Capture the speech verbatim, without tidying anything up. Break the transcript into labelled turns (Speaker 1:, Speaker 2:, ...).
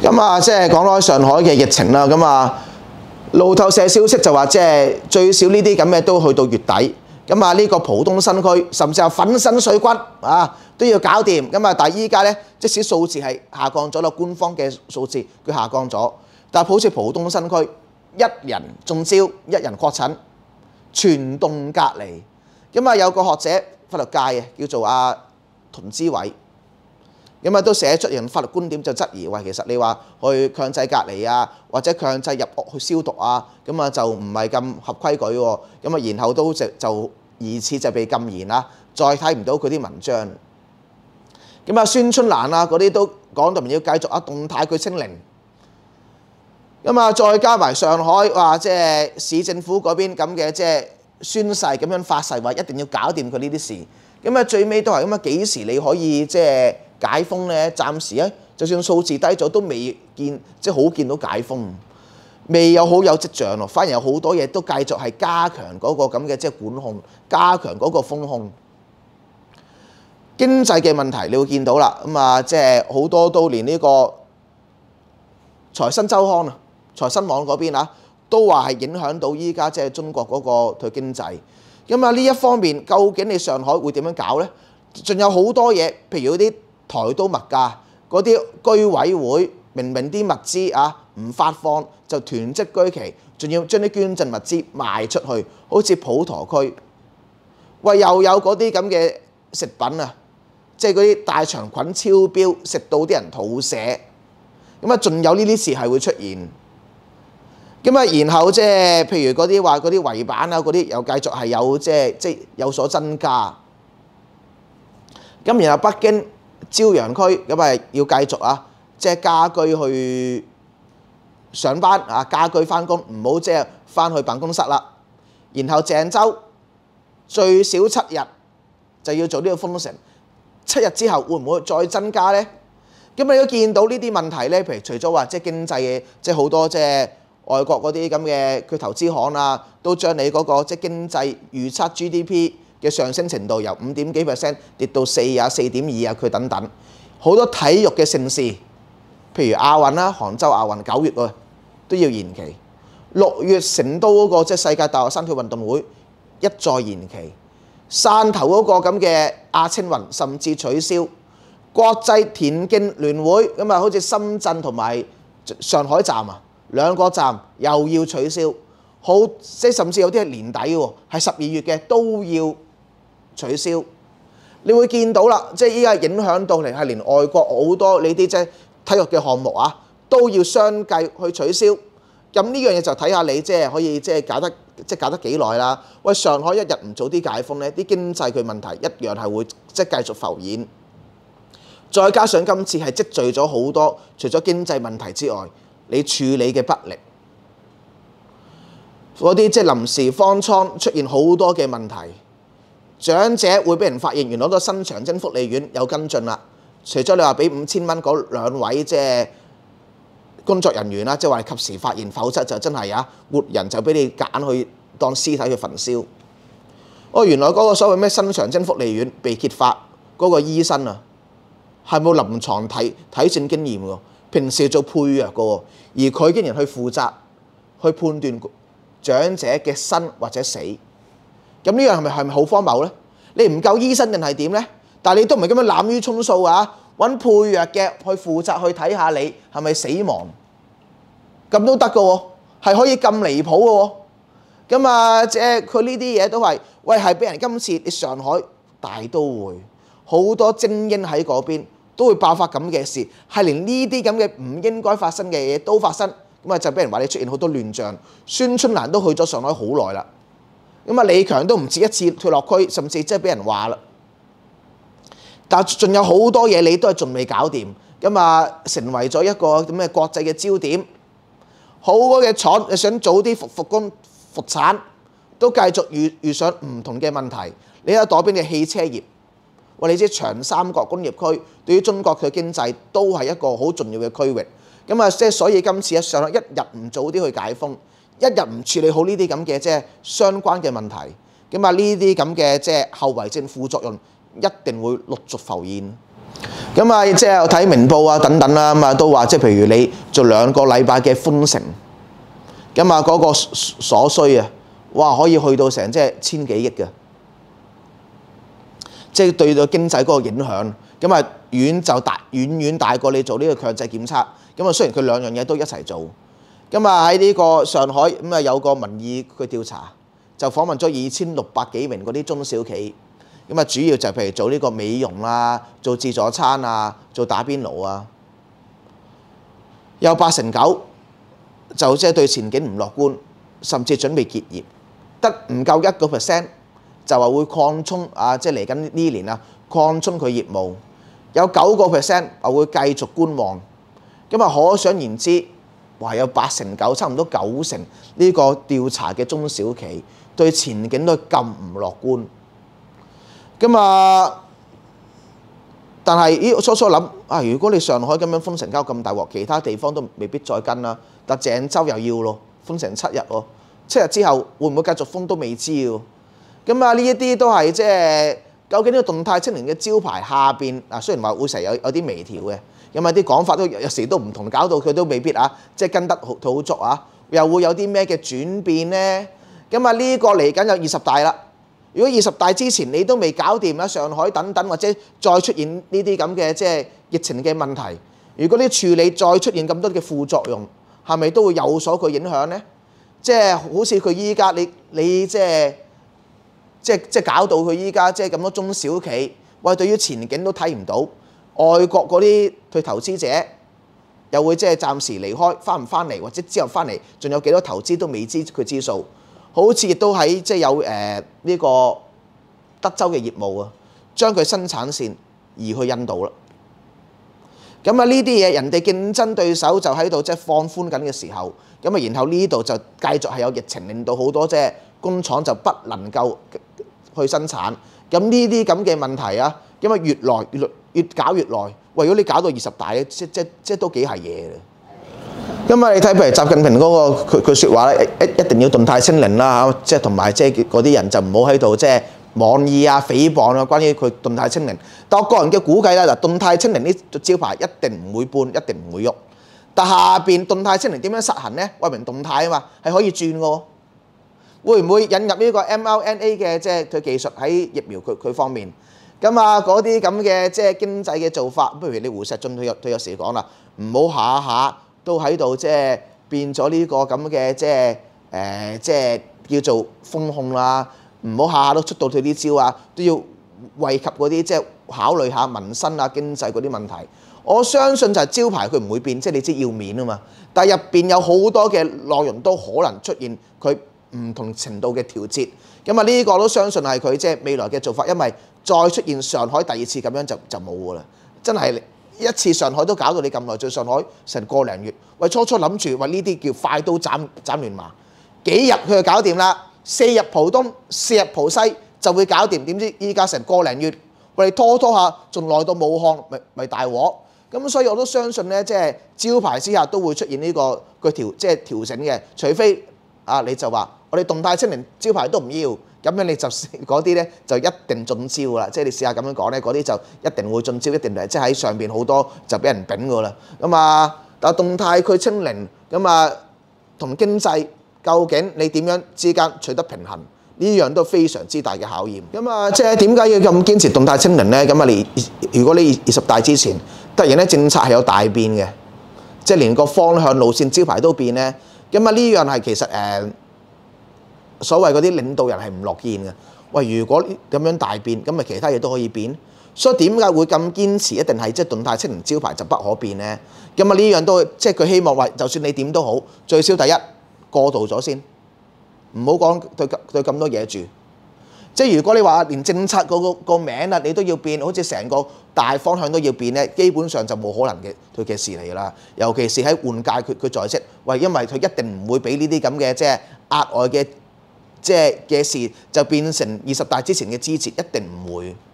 Speaker 1: 咁啊，即係講開上海嘅疫情啦，咁啊，路透社消息就話，即係最少呢啲咁嘅都去到月底。咁啊，呢個浦東新區，甚至係粉身碎骨啊，都要搞掂。咁啊，但係依家咧，即使數字係下降咗啦，官方嘅數字佢下降咗，但係好似浦東新區，一人中招，一人確診，全棟隔離。咁啊，有個學者法律界嘅叫做阿屯之偉。咁啊，都寫出人法律觀點就質疑，喂，其實你話去強制隔離啊，或者強制入屋去消毒啊，咁啊就唔係咁合規矩喎。咁啊，然後都就就疑似就被禁言啦，再睇唔到佢啲文章。咁啊，孫春蘭啊嗰啲都講到明要繼續啊動態去清零。咁啊，再加埋上海話即係市政府嗰邊咁嘅即係宣誓咁樣發誓話一定要搞掂佢呢啲事。咁啊，最尾都係咁啊，幾時你可以即係解封咧？暫時咧，就算數字低咗，都未見即係好見到解封，未有好有跡象咯。反而有好多嘢都繼續係加強嗰個咁嘅即係管控，加強嗰個風控。經濟嘅問題你會見到啦，咁啊，即係好多都連呢個財新周刊啊、財新網嗰邊啊，都話係影響到依家即係中國嗰個佢經濟。咁啊，呢一方面究竟你上海會點樣搞咧？仲有好多嘢，譬如嗰啲台都物價，嗰啲居委會明明啲物資啊唔發放就囤積居奇，仲要將啲捐贈物資賣出去，好似普陀區，喂又有嗰啲咁嘅食品啊，即係嗰啲大腸菌超標，食到啲人肚瀉，咁啊仲有呢啲事係會出現。咁啊，然後即係譬如嗰啲話嗰啲圍板啊，嗰啲又繼續係有即係即係有所增加。咁然後北京朝陽區咁啊要繼續啊，即係家居去上班啊，家居翻工，唔好即係翻去辦公室啦。然後鄭州最少七日就要做呢個封城，七日之後會唔會再增加咧？咁你都見到呢啲問題咧，譬如除咗話即係經濟嘅，即係好多即係外國嗰啲咁嘅佢投資行啊，都將你嗰個即係經濟預測 G D P 嘅上升程度由五點幾 percent 跌到四啊、四點二啊，佢等等好多體育嘅盛事，譬如亞運啦，杭州亞運九月喎都要延期，六月成都嗰個即係世界大學生跳運動會一再延期，汕頭嗰個咁嘅亞青運甚至取消，國際田徑聯會咁啊，好似深圳同埋上海站啊兩個站又要取消，好即係甚至有啲係年底喎，係十二月嘅都要取消。你會見到啦，即係依家影響到嚟係連外國好多你啲即係體育嘅項目啊，都要相繼去取消。咁呢樣嘢就睇下你即係可以即係搞得即係搞得幾耐啦。喂，上海一日唔早啲解封咧，啲經濟佢問題一樣係會即係繼續浮現。再加上今次係積聚咗好多，除咗經濟問題之外，你處理嘅不力，嗰啲即係臨時方艙出現好多嘅問題。長者會俾人發現，原來個新長征福利院有跟進啦。除咗你話俾五千蚊嗰兩位即係工作人員啦，即係話及時發現，否則就真係啊活人就俾你揀去當屍體去焚燒。哦，原來嗰個所謂咩新長征福利院被揭發嗰個醫生啊，係冇臨床睇睇症經驗喎，平時做配藥嘅喎，而佢竟然去負責去判斷長者嘅生或者死。咁呢樣係咪係咪好荒謬咧？你唔夠醫生定係點咧？但係你都唔係咁樣濫竽充數啊！揾配藥嘅去負責去睇下你係咪死亡，咁都得嘅喎，係可以咁離譜嘅喎。咁啊，即係佢呢啲嘢都係，喂係俾人今次你上海大都會好多精英喺嗰邊都會爆發咁嘅事，係連呢啲咁嘅唔應該發生嘅嘢都發生，咁啊就俾人話你出現好多亂象。孫春蘭都去咗上海好耐啦。咁啊，李強都唔止一次退落區，甚至即係俾人話啦。但係仲有好多嘢你都係仲未搞掂，咁啊成為咗一個咁嘅國際嘅焦點。好多嘅廠你想早啲復復工復產，都繼續遇遇上唔同嘅問題。你睇嗰邊嘅汽車業，喂，你知長三角工業區對於中國嘅經濟都係一個好重要嘅區域。咁啊，即係所以今次一上一日唔早啲去解封，一日唔處理好呢啲咁嘅即係相關嘅問題，咁啊呢啲咁嘅即係後遺症副作用一定會陸續浮現。 咁啊，即係我睇明報啊等等啦，咁啊都話即係譬如你做兩個禮拜嘅寬城，咁啊嗰個所需啊，哇可以去到成即係千幾億嘅，即係對到經濟嗰個影響，咁啊遠就大遠遠大過你做呢個強制檢測。咁啊雖然佢兩樣嘢都一齊做，咁啊喺呢個上海咁啊有個民意嘅調查，就訪問咗二千六百幾名嗰啲中小企。咁啊，主要就係譬如做呢個美容啊，做自助餐啊，做打邊爐啊，有八成九就即係對前景唔樂觀，甚至準備結業，得唔夠一個 percent 就話會擴充啊，即係嚟緊呢年啊，擴充佢業務，有九個 percent 話會繼續觀望。咁啊，可想而知，話有八成九，差唔多九成呢個調查嘅中小企對前景都咁唔樂觀。咁啊，但係咦，我初初諗啊，如果你上海咁樣封城交咁大鑊，其他地方都未必再跟啦。但鄭州又要咯，封成七日喎，七日之後會唔會繼續封都未知喎。咁啊，呢一啲都係即係究竟呢個動態清零嘅招牌下邊啊，雖然話會成日有有啲微調嘅，咁啊啲講法都有時都唔同，搞到佢都未必啊，即係跟得好好足啊，又會有啲咩嘅轉變咧？咁啊呢個嚟緊有二十大啦。如果二十大之前你都未搞掂啦，上海等等或者再出現呢啲咁嘅即係疫情嘅問題，如果啲處理再出現咁多嘅副作用，係咪都會有所佢影響呢？即係好似佢依家你你即係即係即係搞到佢依家即係咁多中小企，喂對於前景都睇唔到，外國嗰啲對投資者又會即係暫時離開，翻唔翻嚟或者之後翻嚟，仲有幾多投資都未知佢知數。好似亦都喺即係有誒呢個德州嘅業務啊，將佢生產線移去印度啦。咁啊呢啲嘢人哋競爭對手就喺度即係放寬緊嘅時候，咁啊然後呢度就繼續係有疫情，令到好多即係工廠就不能夠去生產。咁呢啲咁嘅問題啊，咁啊越來越越搞越耐。喂，如果你搞到二十大咧，即即即都幾係嘢嘅。咁啊，你睇譬如習近平嗰個佢佢説話咧，一一定要動態清零啦嚇，即係同埋即係嗰啲人就唔好喺度即係妄議啊、誹謗啊，關於佢動態清零。但我個人嘅估計咧，嗱，動態清零呢招牌一定唔會搬，一定唔會喐。但下邊動態清零點樣實行咧？為明動態啊嘛，係可以轉嘅喎。會唔會引入呢個 M R N A 嘅即係佢技術喺疫苗佢佢方面？咁啊，嗰啲咁嘅即係經濟嘅做法，不如你胡錫進佢有佢有時講啦，唔好下下都喺度即係變咗呢個咁嘅即係誒即係叫做風控啦，唔好下下都出到佢啲招啊，都要惠及嗰啲即係考慮下民生啊、經濟嗰啲問題。我相信就係招牌佢唔會變，即係你知要面啊嘛，但係入邊有好多嘅內容都可能出現佢唔同程度嘅調節。咁啊呢個都相信係佢即係未來嘅做法，因為再出現上海第二次咁樣就就冇㗎啦，真係。一次上海都搞到你咁耐，最上海成個零月。喂，初初諗住話呢啲叫快刀斬斬亂麻，幾日佢就搞掂啦。四日浦東，四日浦西就會搞掂。點知依家成個零月，我哋拖拖下，仲耐到武漢，咪咪大鑊。咁所以我都相信咧，即係招牌之下都會出現呢個個調即係調整嘅，除非啊你就話我哋動態清零招牌都唔要。咁樣你就嗰啲咧就一定中招㗎啦，即係你試下咁樣講咧，嗰啲就一定會中招，一定係即係喺上邊好多就俾人丙㗎啦。咁啊，但係動態佢清零，咁啊同經濟究竟你點樣之間取得平衡？呢樣都非常之大嘅考驗。咁啊，即係點解要咁堅持動態清零咧？咁啊，你如果你二十大之前突然咧政策係有大變嘅，即係連個方向路線招牌都變咧，咁啊呢樣係其實誒。所謂嗰啲領導人係唔樂見嘅。喂，如果咁樣大變，咁咪其他嘢都可以變。所以點解會咁堅持？一定係即係動態清零招牌就不可變咧。咁啊呢樣都即係佢希望話，就算你點都好，最少第一過渡咗先，唔好講對對咁多嘢住。即係如果你話連政策嗰個個名啊，你都要變，好似成個大方向都要變咧，基本上就冇可能嘅佢嘅事嚟啦。尤其是喺換屆佢佢在職，喂，因為佢一定唔會俾呢啲咁嘅即係額外嘅。即係嘅事就變成二十大之前嘅枝節，一定唔會。